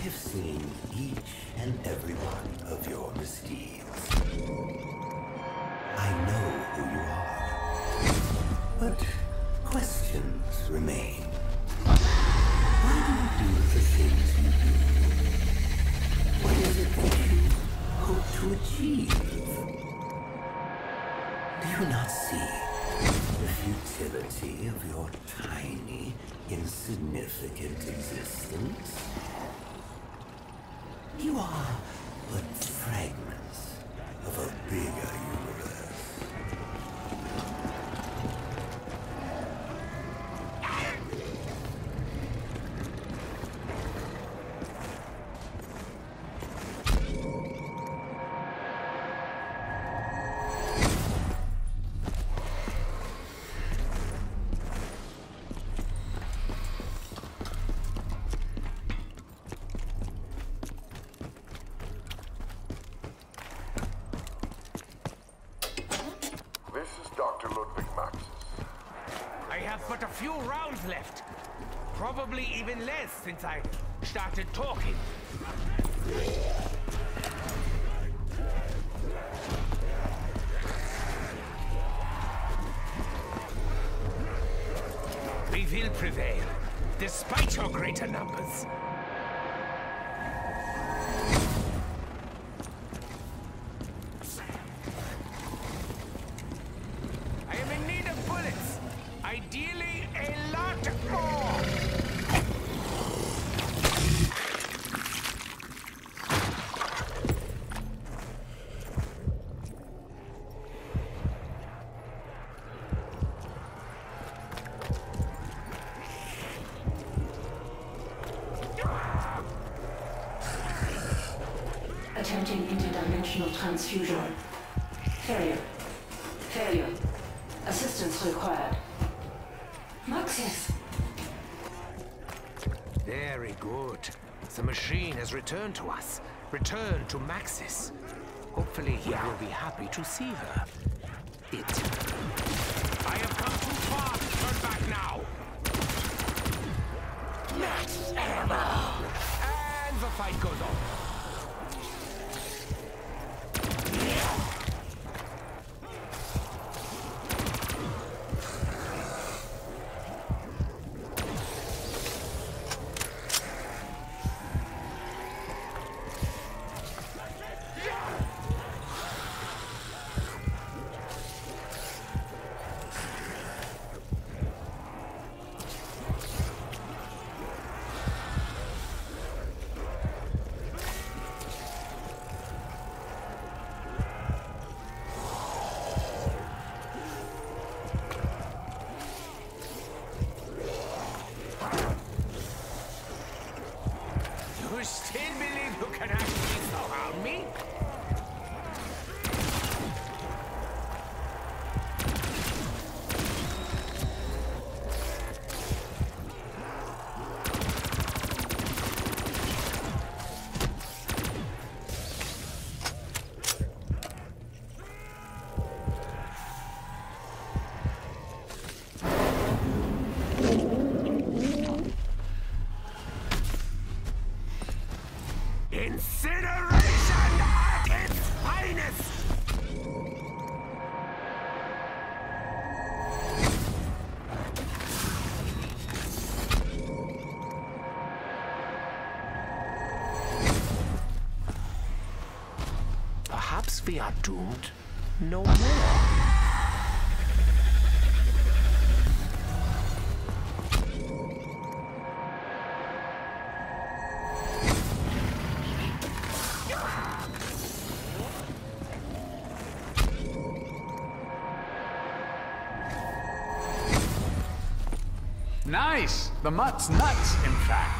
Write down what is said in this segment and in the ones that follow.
have seen each and every one of your misdeeds. I know who you are, but questions remain. Why do you do the things you do? What is it that you hope to achieve? Do you not see the futility of your tiny, insignificant existence? You are but fragments of a bigger universe. But a few rounds left. Probably even less since I started talking. We will prevail, despite your greater numbers. I am in need of bullets. Ideally, a lot more! Attempting interdimensional transfusion. Failure. Failure. Assistance required. Maxis! Very good. The machine has returned to us. Returned to Maxis. Hopefully he will be happy to see her. I have come too far to turn back now. Max ammo! And the fight goes on. You still believe you can actually surround me? Incineration at its finest! Perhaps we are doomed no more. Nice! The mutt's nuts, in fact.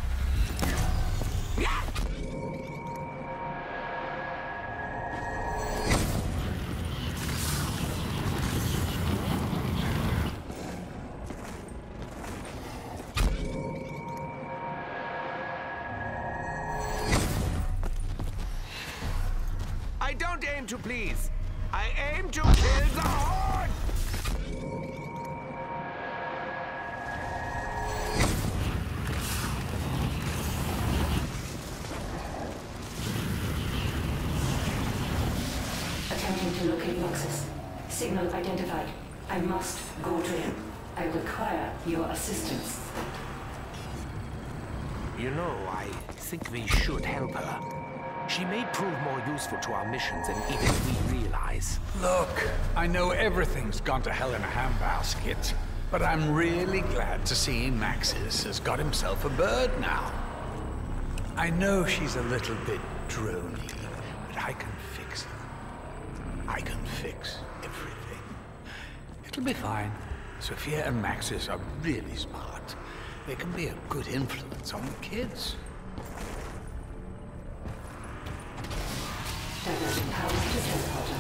I don't aim to please. I aim to kill the Horde! signal identified. I must go to him. I require your assistance. You know, I think we should help her. She may prove more useful to our missions than even we realize. Look, I know everything's gone to hell in a handbasket, but I'm really glad to see Maxis has got himself a bird now. I know she's a little bit drony, but I can fix her. I can fix everything. It'll be fine. Sophia and Maxis are really smart. They can be a good influence on the kids. Diverting powers to teleporter.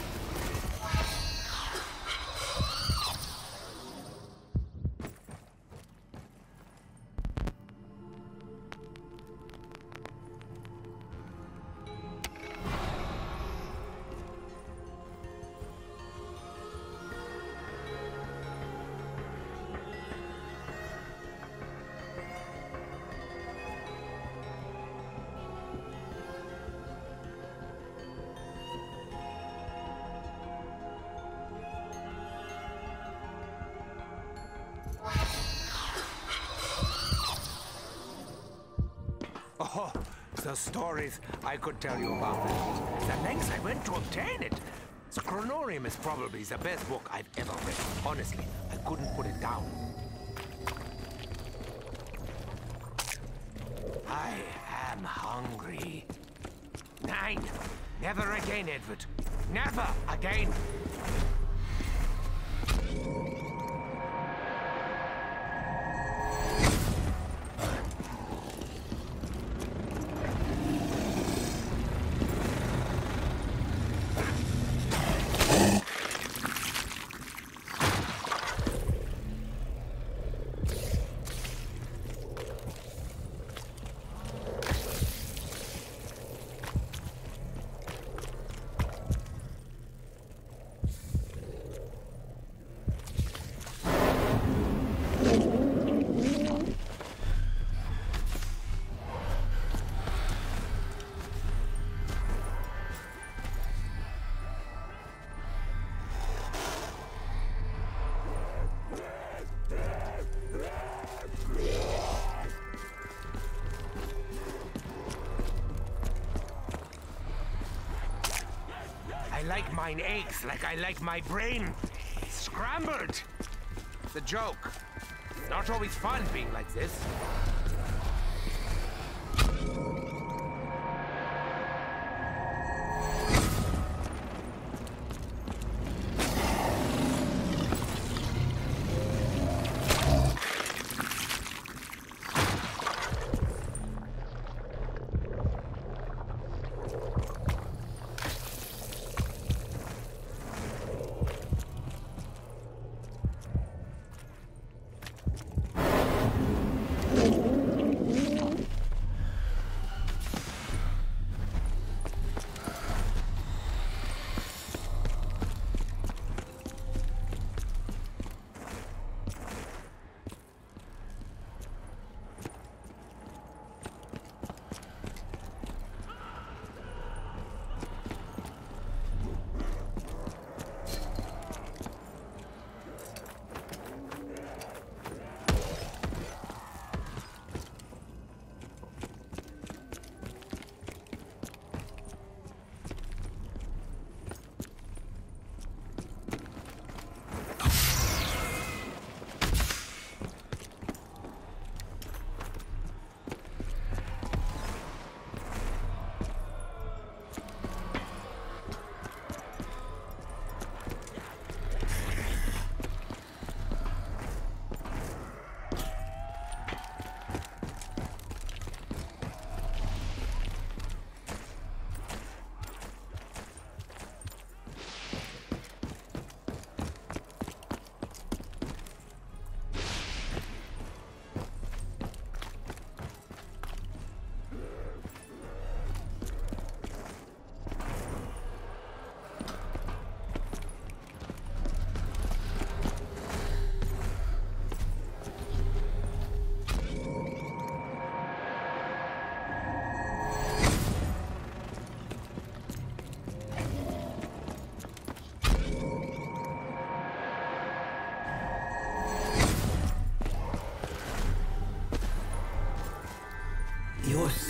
Oh, the stories I could tell you about it. The lengths I went to obtain it. The Chronorium is probably the best book I've ever read. Honestly, I couldn't put it down. I am hungry. Nein, never again, Edward. Never again. I like mine eggs like I like my brain. Scrambled! It's a joke. It's not always fun being like this.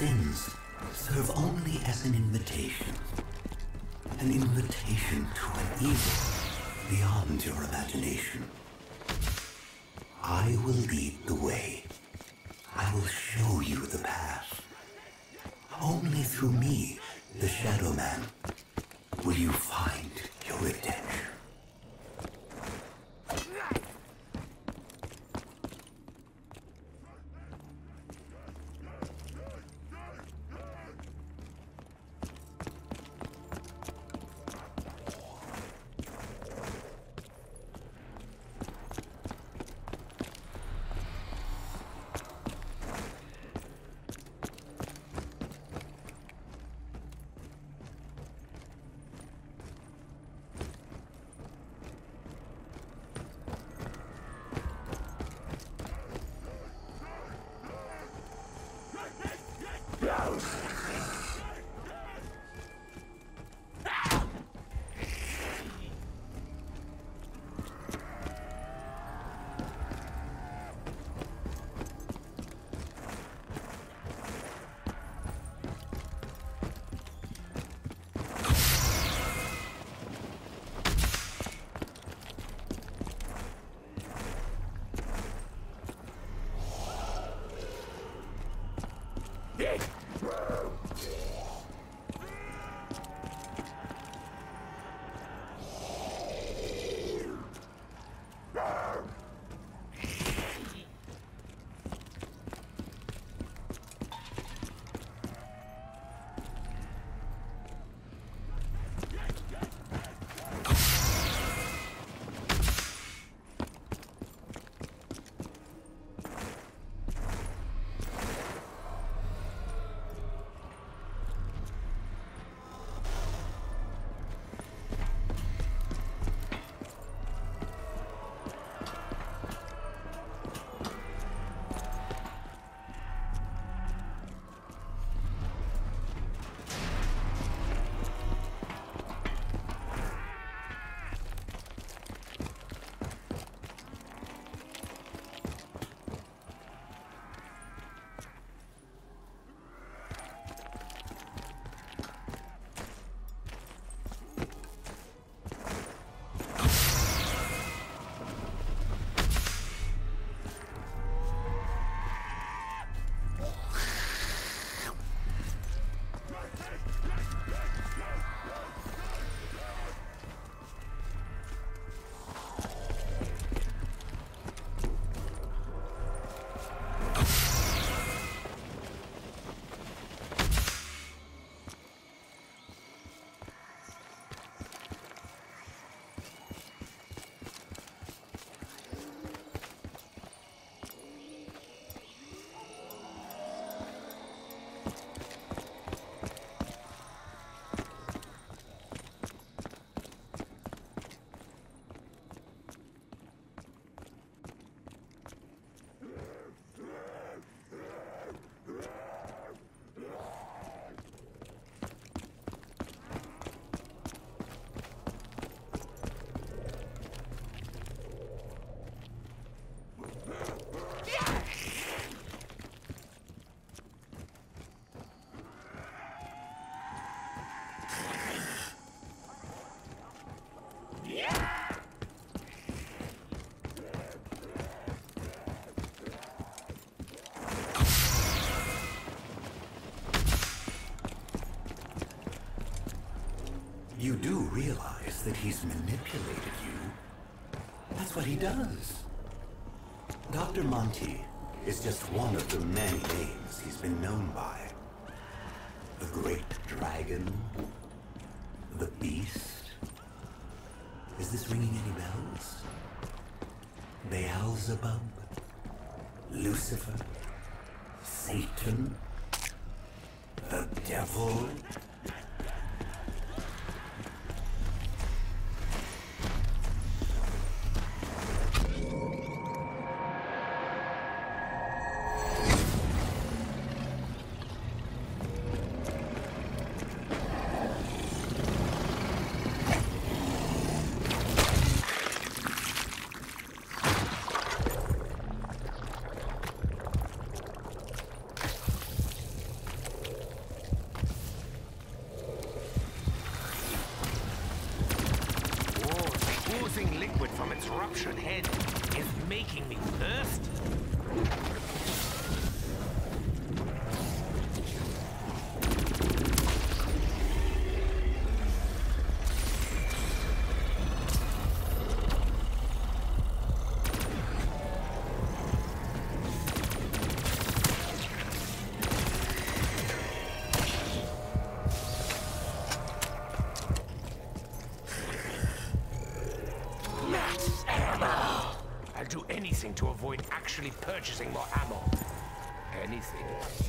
sins serve only as an invitation. An invitation to an evil beyond your imagination. I will lead the way. I will show you the path. Only through me, the Shadow Man, will you find your redemption. You do realize that he's manipulated you. That's what he does. Dr. Monty is just one of the many names he's been known by. The Great Dragon, the Beast. Is this ringing any bells? Beelzebub, Lucifer, Satan, the Devil. I'll do anything to avoid actually purchasing more ammo. Anything.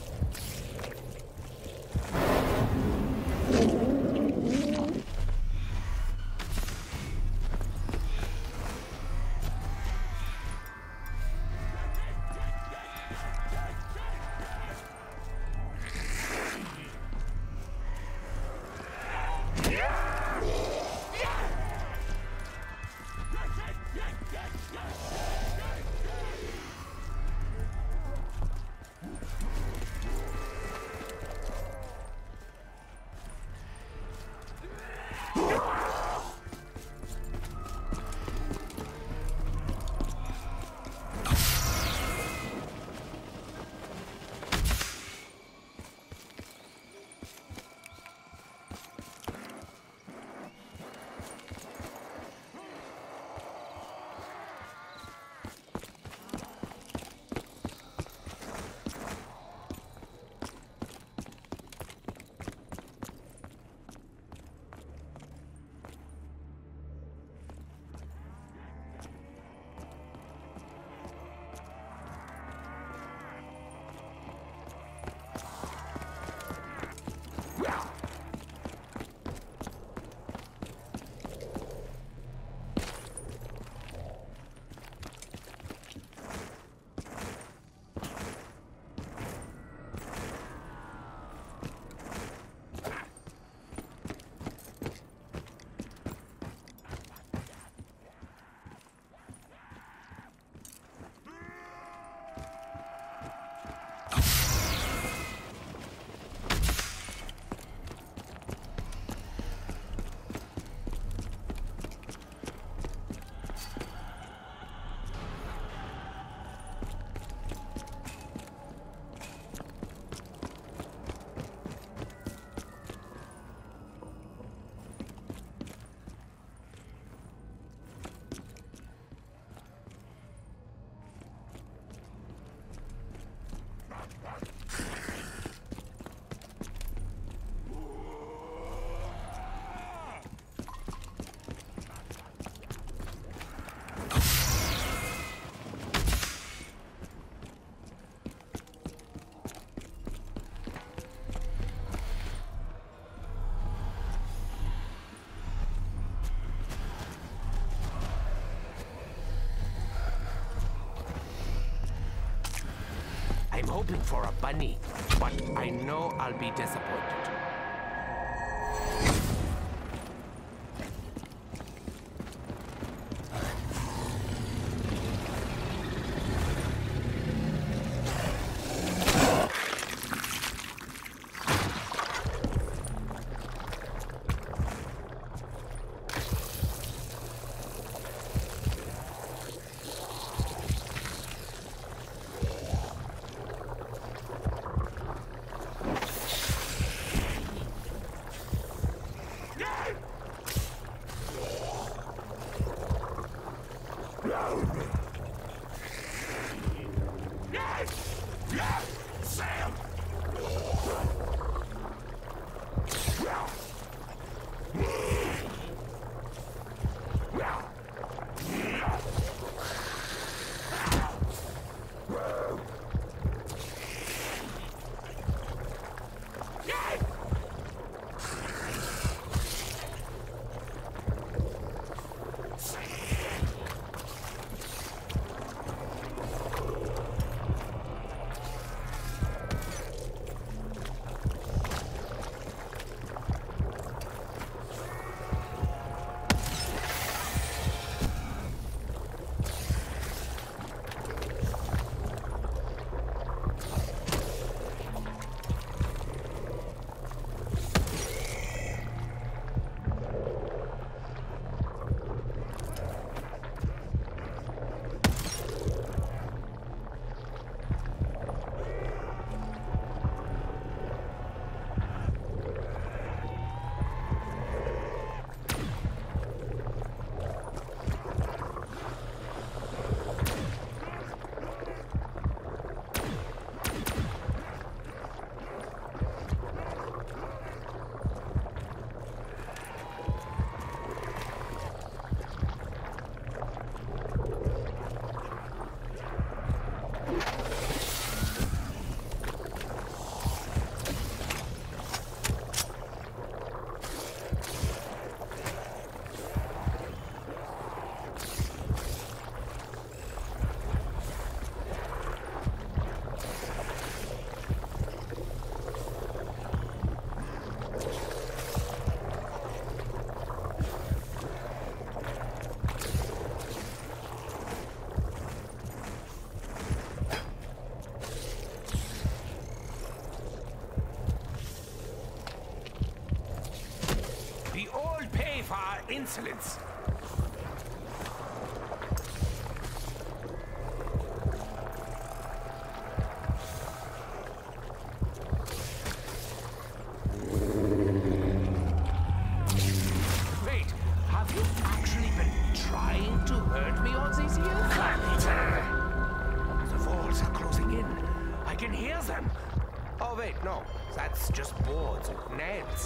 I'm hoping for a bunny, but I know I'll be disappointed. insolence! Wait, have you actually been trying to hurt me all these years? The walls are closing in. I can hear them. Oh wait, no. That's just boards with nails.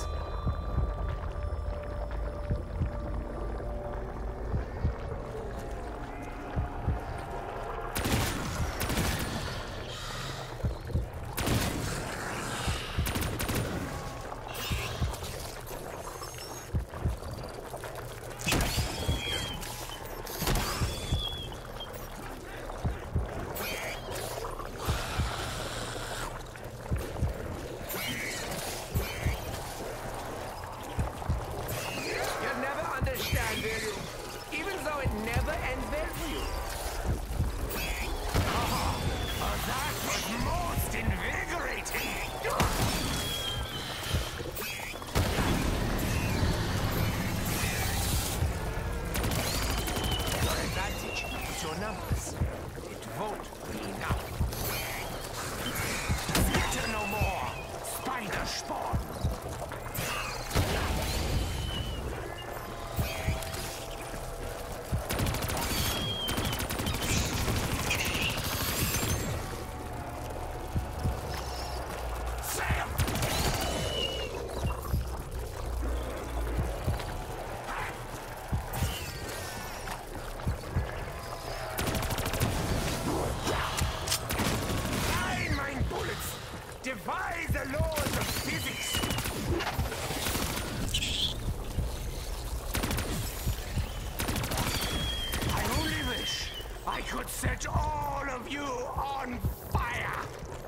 Set all of you on fire!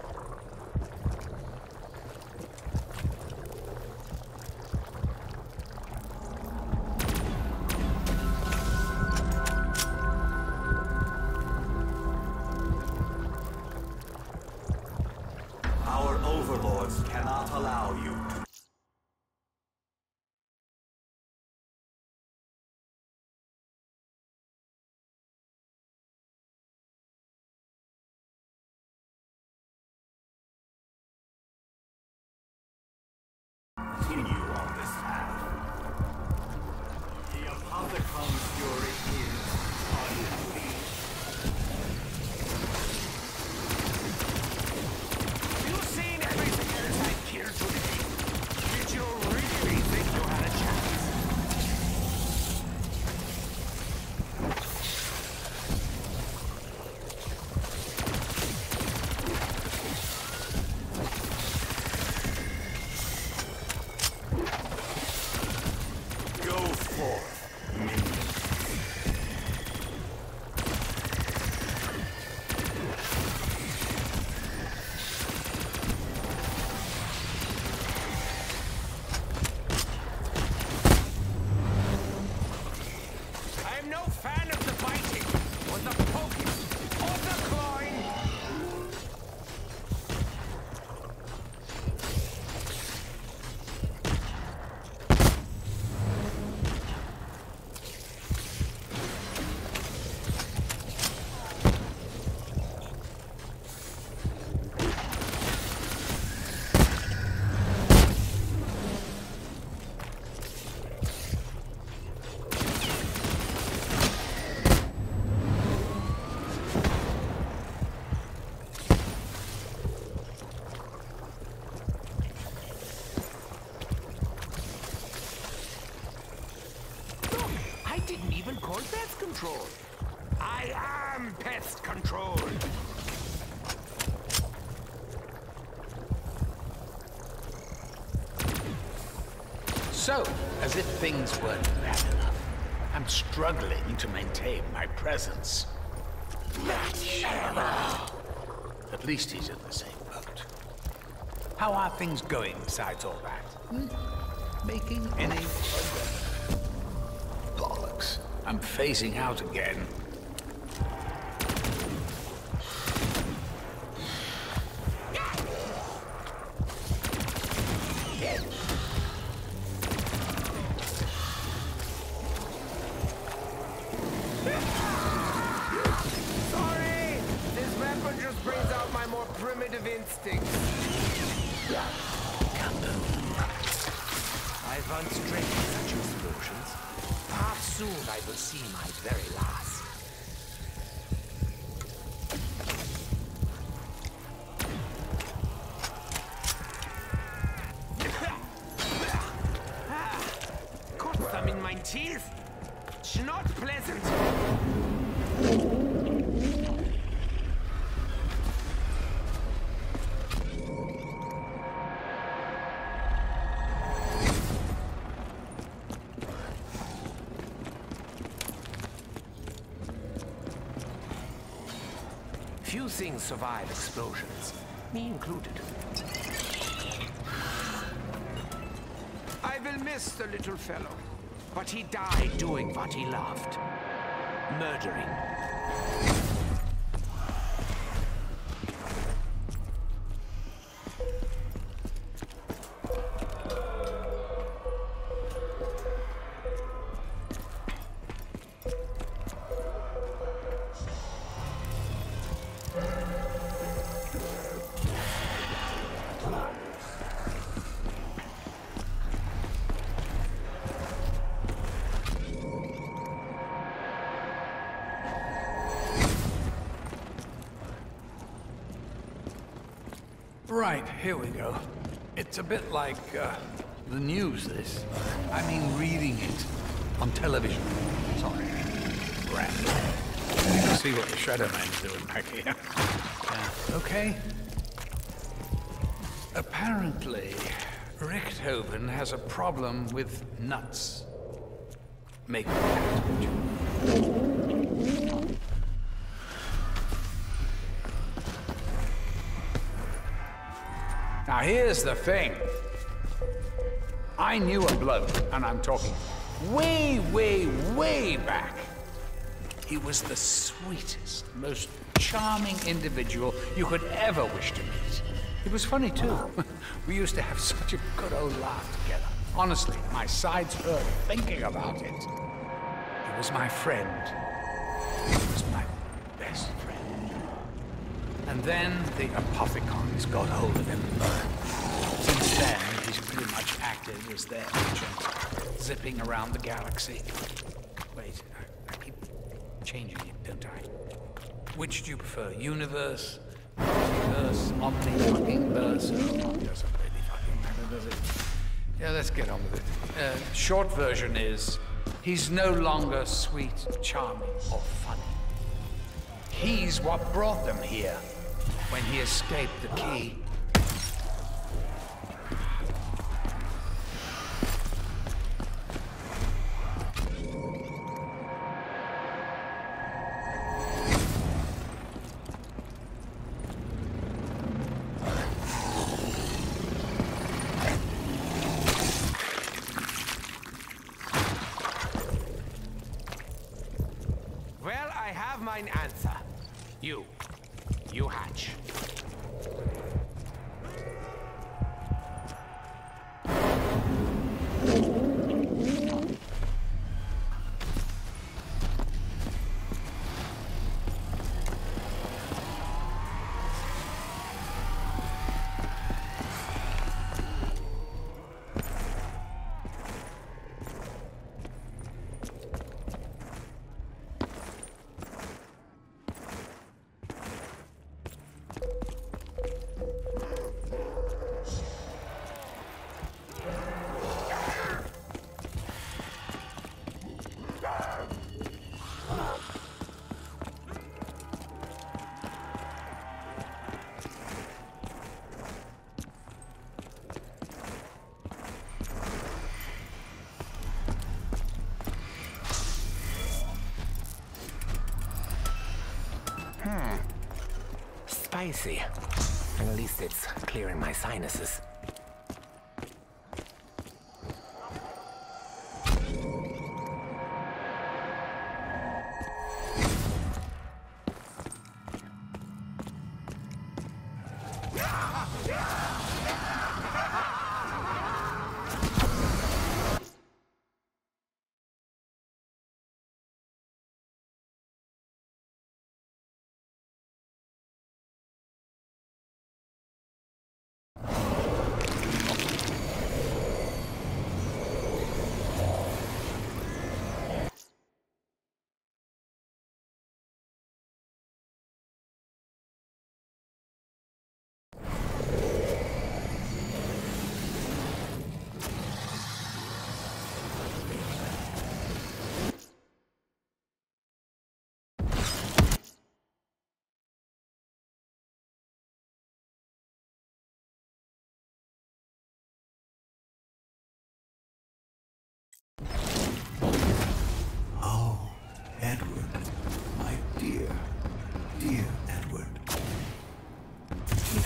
Our overlords cannot allow you to. Continue on this path. The Apothecon's fury is unleashed. Have you seen everything else I killed today? Did you really think you had a chance? Pest control. I am pest control. So, as if things weren't bad enough, I'm struggling to maintain my presence. At least he's in the same boat. How are things going besides all that? Making any progress? Bollocks. I'm phasing out again. primitive instincts. I've once dreamt such explosions. Perhaps soon I will see my very last. Caught them in my teeth. It's not pleasant. Few things survive explosions, me included. I will miss the little fellow, but he died doing what he loved. Murdering. Right, here we go. It's a bit like, the news, this. I mean, reading it on television. Sorry. Random. You can see what the Shadow Man's doing back here. Yeah. Okay. Apparently, Richthofen has a problem with nuts. Make a cat, would you? Now here's the thing. I knew a bloke, and I'm talking way, way, way back. He was the sweetest, most charming individual you could ever wish to meet. He was funny too. We used to have such a good old laugh together. Honestly, my sides hurt thinking about it. He was my friend. He was my best friend. And then the Apothecons got hold of him. Since then, he's pretty much acted as their agent, zipping around the galaxy. Wait, I keep changing it, don't I? Which do you prefer? Universe? Multiverse? Omni-fucking-verse? Oh, it doesn't really fucking matter, does it? Yeah, let's get on with it. Short version is, he's no longer sweet, charming, or funny. He's what brought them here. When he escaped the key. Well, I have mine answer. You hatch. Spicy. At least it's clearing my sinuses.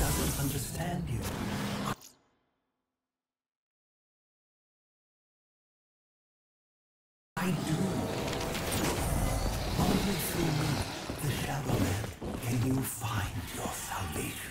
doesn't understand you. I do. Only through me, the Shadow Man, can you find your salvation.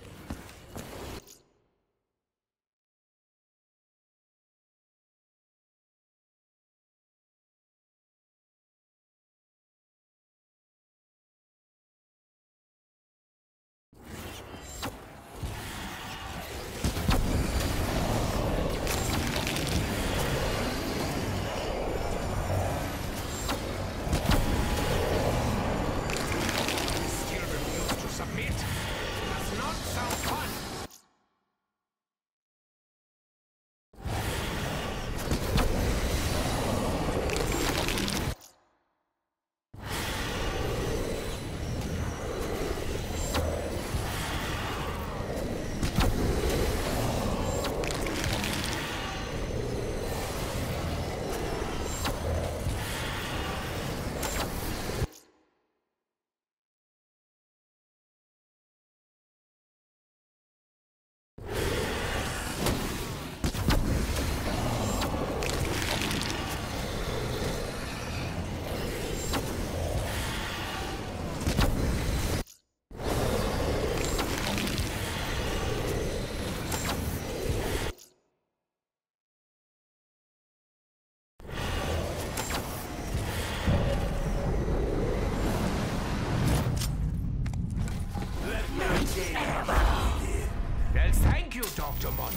Well, thank you, Dr. Monty.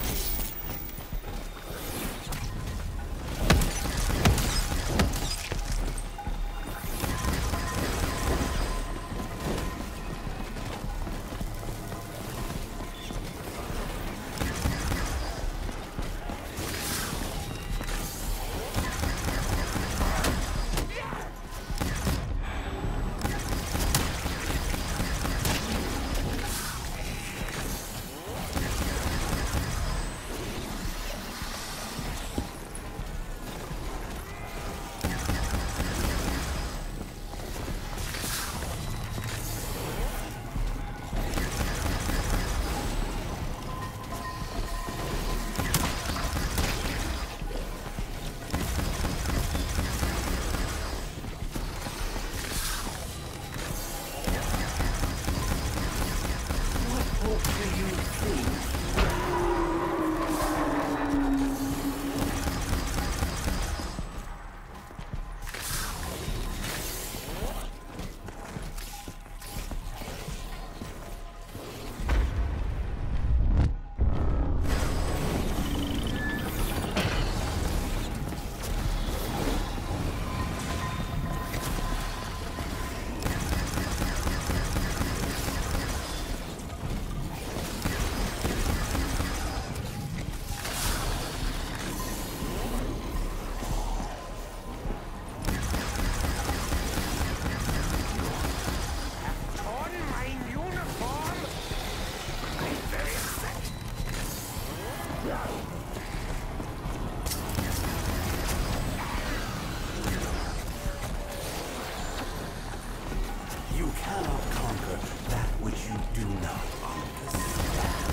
You cannot conquer that which you do not understand.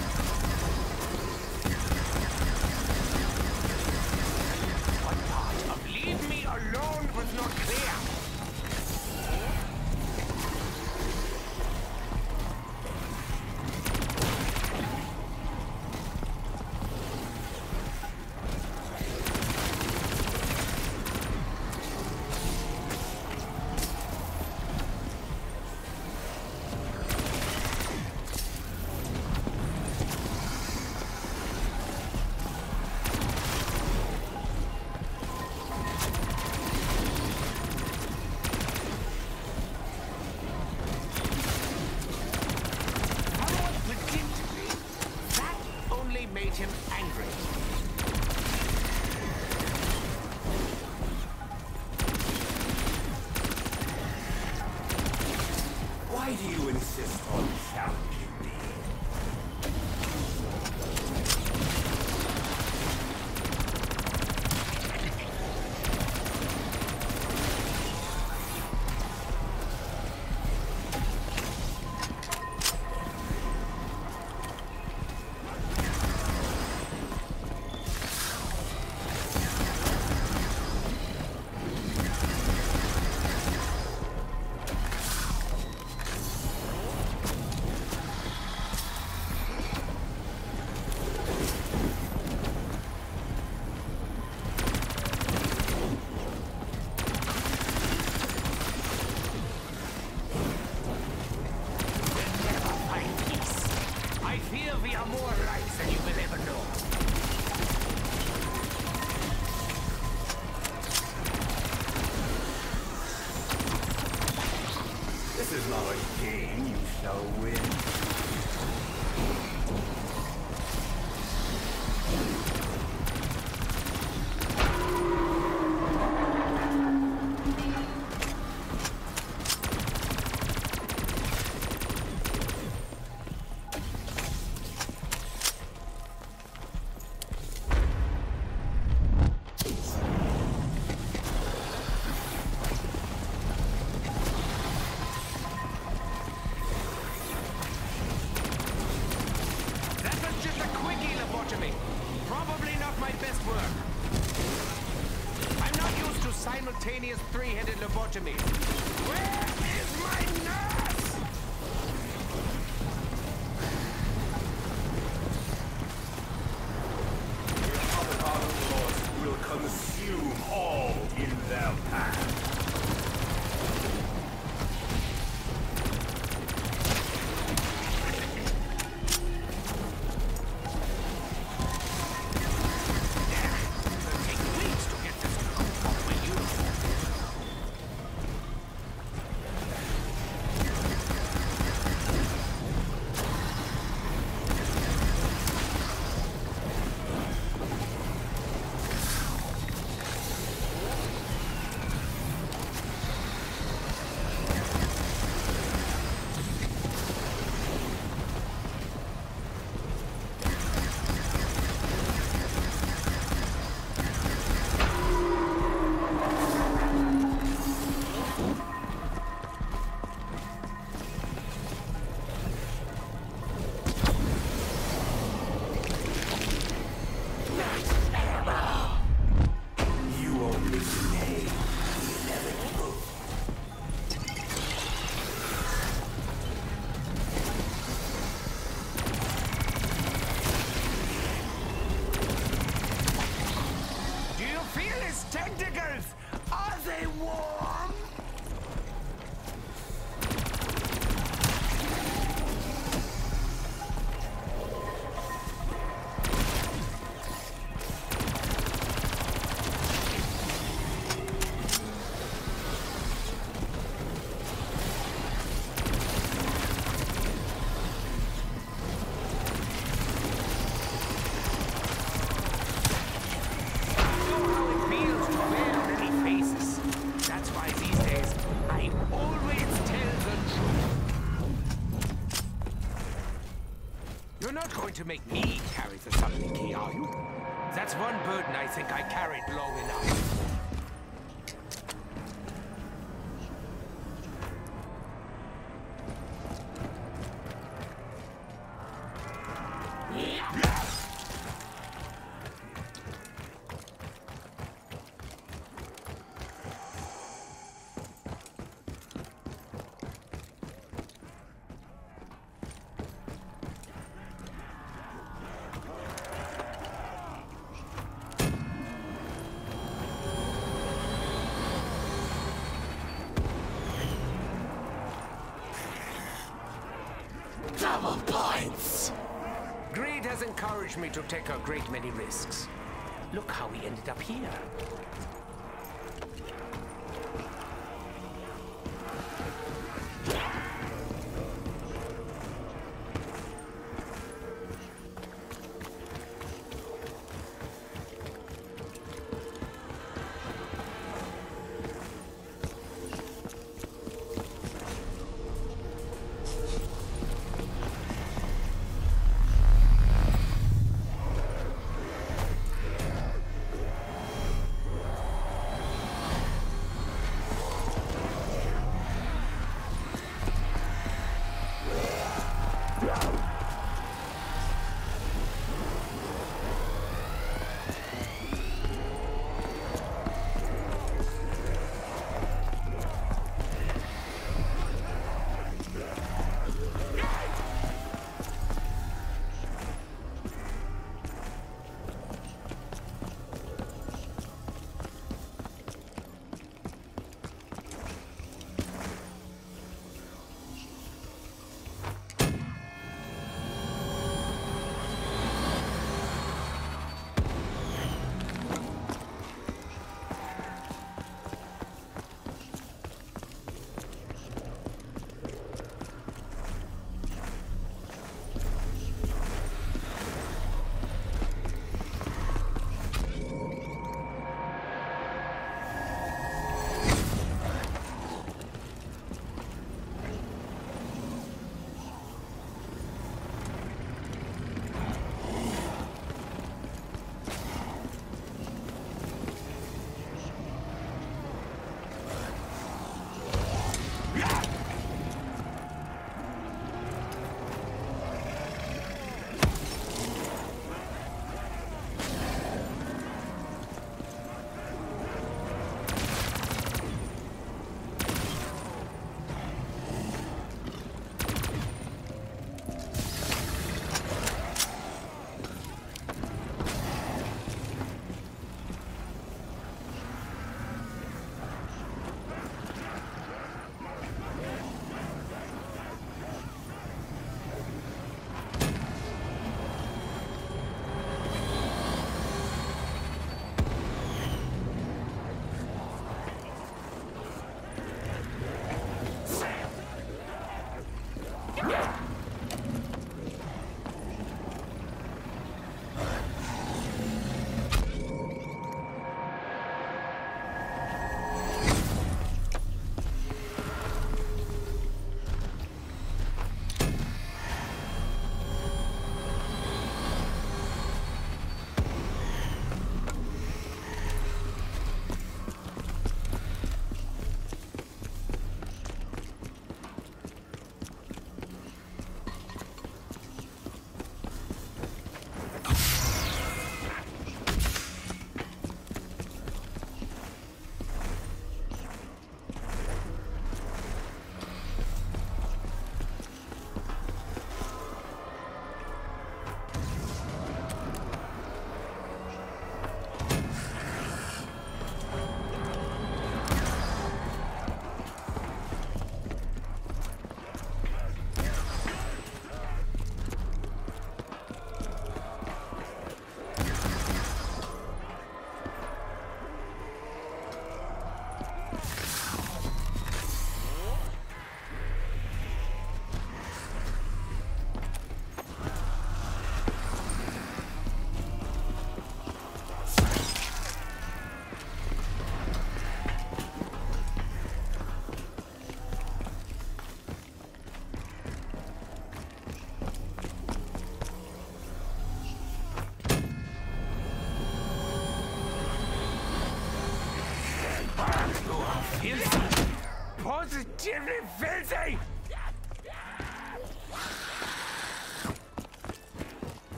What part of leave me alone was not clear? Made him angry. Why do you insist on challenging me? We are more rights than you will ever know. This is not a game you shall win. Probably not my best work. I'm not used to simultaneous three-headed lobotomies. Where is my nurse? The avocado lords will consume all in their path. Tentacles! Are they warm? You're not going to make me carry the something key, are you? That's one burden I think I carried long enough. Double points! Greed has encouraged me to take a great many risks. Look how we ended up here.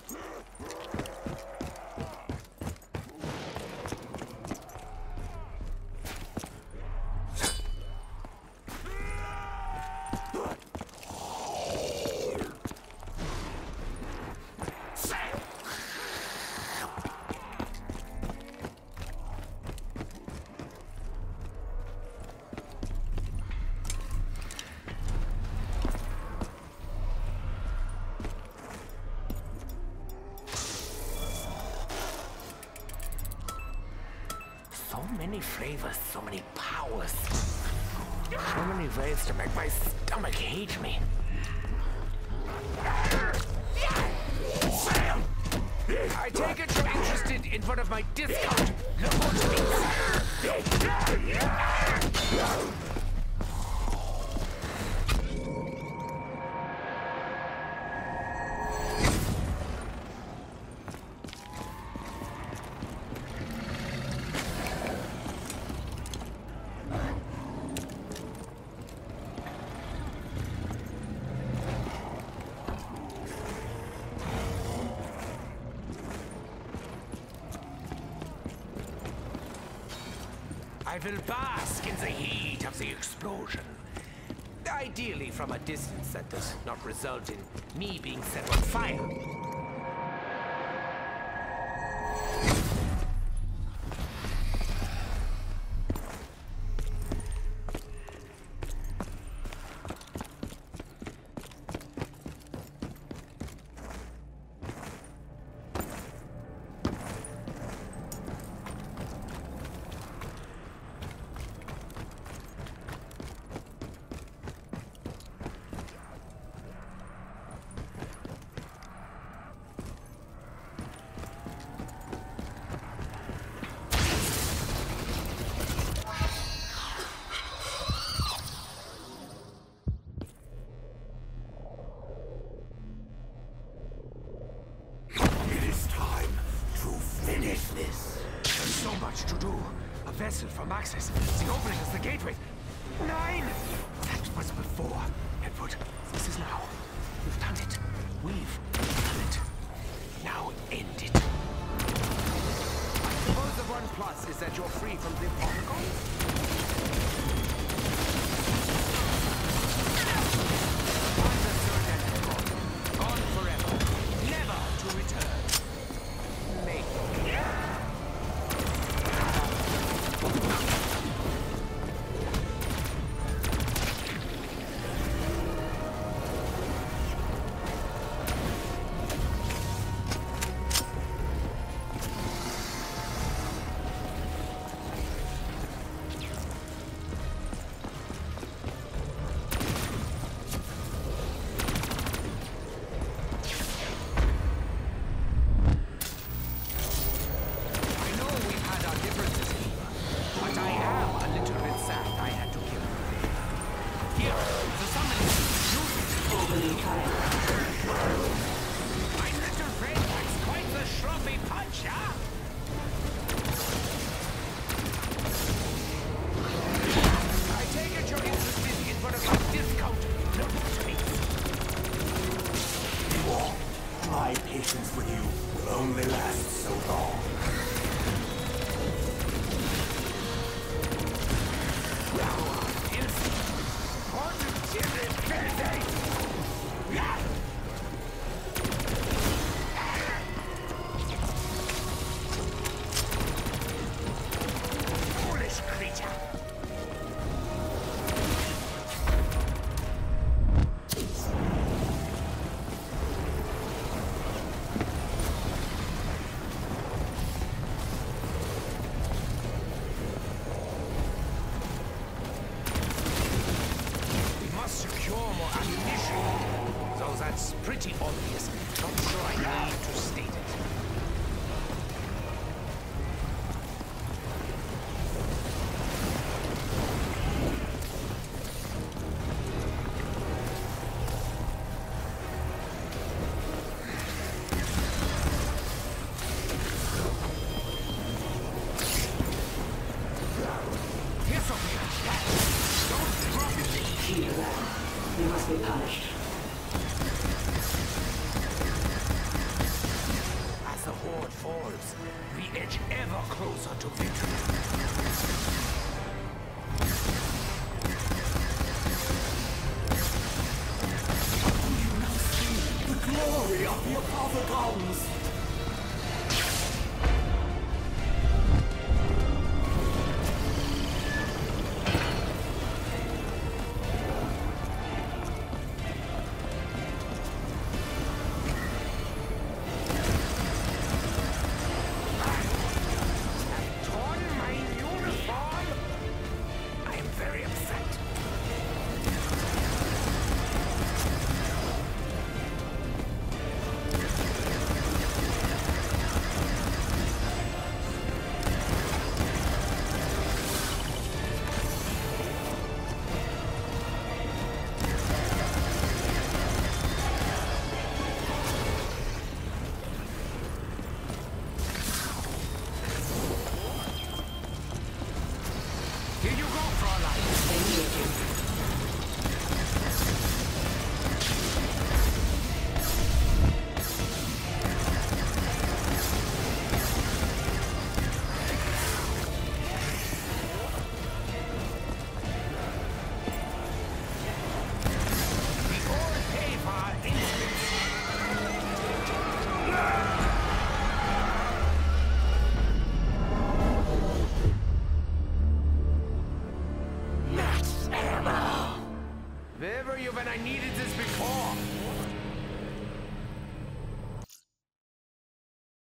So many flavors, so many powers. So many ways to make my stomach hate me. I take it you're interested in one of my discount lobotomies. I will bask in the heat of the explosion. Ideally from a distance that does not result in me being set on fire. So much to do. A vessel from Maxis. The opening is the gateway. 9! That was before. Edward, this is now. We've done it. We've done it. Now end it. I suppose the one plus is that you're free from the protocol? Gone forever. Never to return. Maybe. My patience with you will only last so long. Foolish creature! falls, we edge ever closer to victory. The glory of the Apothegons!